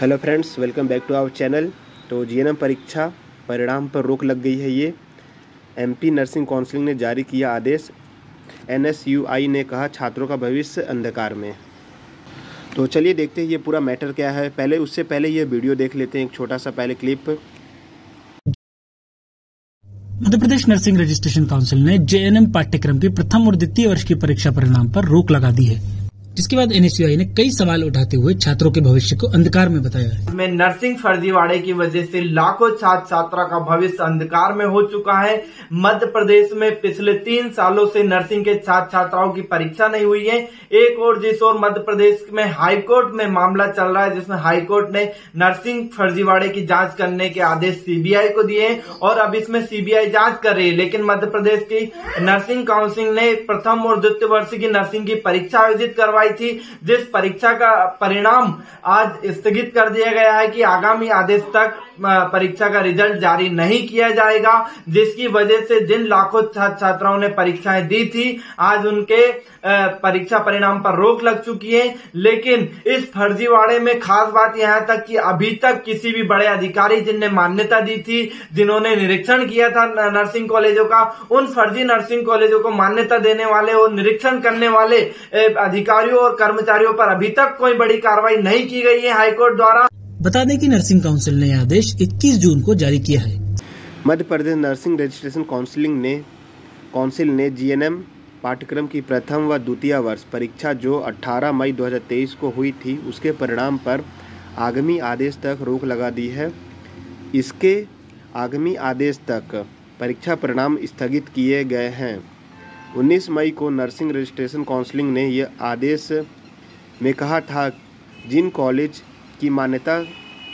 Hello friends, welcome back to our channel. तो GNM परीक्षा परिणाम पर रोक लग गई है। ये एमपी नर्सिंग काउंसिल ने जारी किया आदेश। एनएसयूआई ने कहा छात्रों का भविष्य अंधकार में। तो चलिए देखते हैं ये पूरा मैटर क्या है। उससे पहले ये वीडियो देख लेते हैं, एक छोटा सा पहले clip. Madhya Pradesh nursing registration council ने जेएनएम पाठ्यक्रम के प्रथम और द्वितीय वर्ष की परीक्षा परिणाम पर रोक लगा दी है, जिसके बाद एनएसयूआई ने कई सवाल उठाते हुए छात्रों के भविष्य को अंधकार में बताया है। में नर्सिंग फर्जीवाड़े की वजह से लाखों छात्र छात्रा का भविष्य अंधकार में हो चुका है। मध्य प्रदेश में पिछले 3 सालों से नर्सिंग के छात्र छात्राओं की परीक्षा नहीं हुई है। एक और जिस ओर मध्य प्रदेश में हाईकोर्ट में मामला चल रहा है, जिसमें हाईकोर्ट ने नर्सिंग फर्जीवाड़े की जांच करने के आदेश सीबीआई को दिए हैं और अब इसमें सीबीआई जांच कर रही है। लेकिन मध्य प्रदेश की नर्सिंग काउंसिल ने प्रथम और द्वितीय वर्ष की नर्सिंग की परीक्षा आयोजित करवाई थी, जिस परीक्षा का परिणाम आज स्थगित कर दिया गया है कि आगामी आदेश तक परीक्षा का रिजल्ट जारी नहीं किया जाएगा, जिसकी वजह से जिन लाखों छात्र छात्राओं ने परीक्षाएं दी थी, आज उनके परीक्षा परिणाम पर रोक लग चुकी है। लेकिन इस फर्जीवाड़े में खास बात यहां तक कि अभी तक किसी भी बड़े अधिकारी जिनने मान्यता दी थी, जिन्होंने निरीक्षण किया था नर्सिंग कॉलेजों का, उन फर्जी नर्सिंग कॉलेजों को मान्यता देने वाले और निरीक्षण करने वाले अधिकारियों और कर्मचारियों पर अभी तक कोई बड़ी कार्रवाई नहीं की गई है हाईकोर्ट द्वारा। बता दें कि नर्सिंग काउंसिल ने यह आदेश 21 जून को जारी किया है। Madhya Pradesh nursing registration council ने जीएनएम पाठ्यक्रम की प्रथम व द्वितीय वर्ष परीक्षा जो 18 मई 2023 को हुई थी, उसके परिणाम पर आगामी आदेश तक रोक लगा दी है। इसके आगामी आदेश तक परीक्षा परिणाम स्थगित किए गए हैं। 19 मई को नर्सिंग रजिस्ट्रेशन काउंसिल ने यह आदेश में कहा था जिन कॉलेज की मान्यता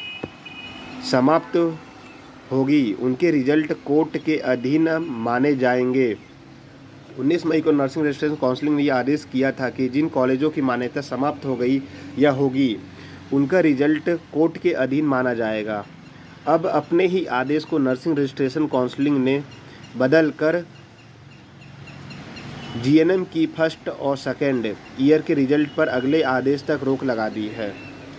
समाप्त होगी उनके रिजल्ट कोर्ट के अधीन माने जाएंगे। 19 मई को नर्सिंग रजिस्ट्रेशन काउंसिल ने यह आदेश किया था कि जिन कॉलेजों की मान्यता समाप्त हो गई या होगी उनका रिजल्ट कोर्ट के अधीन माना जाएगा। अब अपने ही आदेश को नर्सिंग रजिस्ट्रेशन काउंसिल ने बदल कर जीएनएम की फर्स्ट और सेकेंड ईयर के रिजल्ट पर अगले आदेश तक रोक लगा दी है।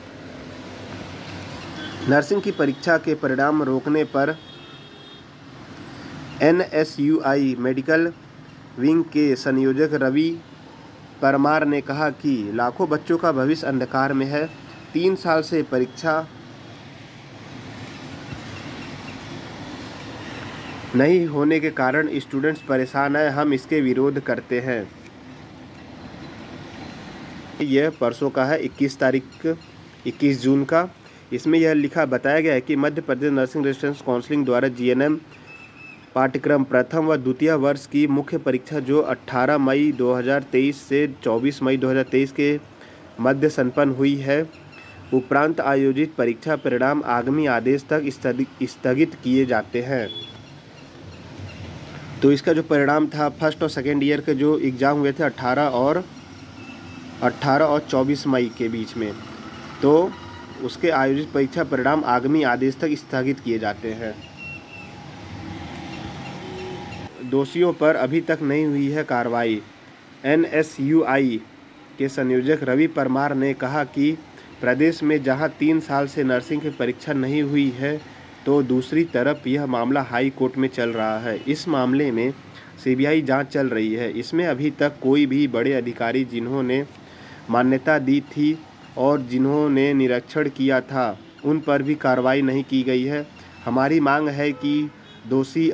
नर्सिंग की परीक्षा के परिणाम रोकने पर एनएसयूआई मेडिकल विंग के संयोजक रवि परमार ने कहा कि लाखों बच्चों का भविष्य अंधकार में है। 3 साल से परीक्षा नहीं होने के कारण स्टूडेंट्स परेशान हैं, हम इसके विरोध करते हैं। यह परसों का है, 21 जून का। इसमें यह बताया गया है कि Madhya Pradesh nursing registration council द्वारा जीएनएम पाठ्यक्रम प्रथम व द्वितीय वर्ष की मुख्य परीक्षा जो 18 मई 2023 से 24 मई 2023 के मध्य संपन्न हुई है, उपरांत आयोजित परीक्षा परिणाम आगामी आदेश तक स्थगित किए जाते हैं। तो इसका जो परिणाम था फर्स्ट और सेकेंड ईयर के जो एग्ज़ाम हुए थे 18 और 24 मई के बीच में, तो उसके आयोजित परीक्षा परिणाम आगामी आदेश तक स्थगित किए जाते हैं। दोषियों पर अभी तक नहीं हुई है कार्रवाई। एनएसयूआई के संयोजक रवि परमार ने कहा कि प्रदेश में जहां 3 साल से नर्सिंग की परीक्षा नहीं हुई है, तो दूसरी तरफ यह मामला हाई कोर्ट में चल रहा है। इस मामले में सीबीआई जांच चल रही है। इसमें अभी तक कोई भी बड़े अधिकारी जिन्होंने मान्यता दी थी और जिन्होंने निरीक्षण किया था, उन पर भी कार्रवाई नहीं की गई है। हमारी मांग है कि दोषी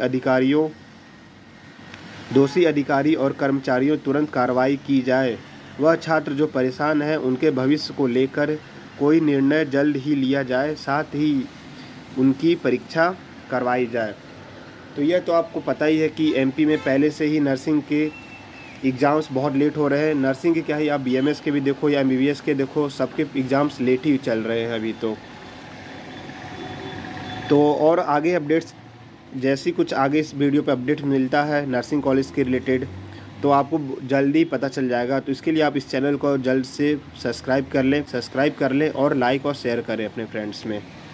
अधिकारी और कर्मचारियों तुरंत कार्रवाई की जाए। वह छात्र जो परेशान हैं उनके भविष्य को लेकर कोई निर्णय जल्द ही लिया जाए, साथ ही उनकी परीक्षा करवाई जाए। तो यह तो आपको पता ही है कि एमपी में पहले से ही नर्सिंग के एग्ज़ाम्स बहुत लेट हो रहे हैं। नर्सिंग के क्या ही, आप बीएमएस के भी देखो या एमबीबीएस के देखो, सबके एग्ज़ाम्स लेट ही चल रहे हैं अभी तो और आगे अपडेट्स जैसी कुछ आगे इस वीडियो पे अपडेट मिलता है नर्सिंग कॉलेज के रिलेटेड, तो आपको जल्दी पता चल जाएगा। तो इसके लिए आप इस चैनल को जल्द से सब्सक्राइब कर लें और लाइक और शेयर करें अपने फ्रेंड्स में।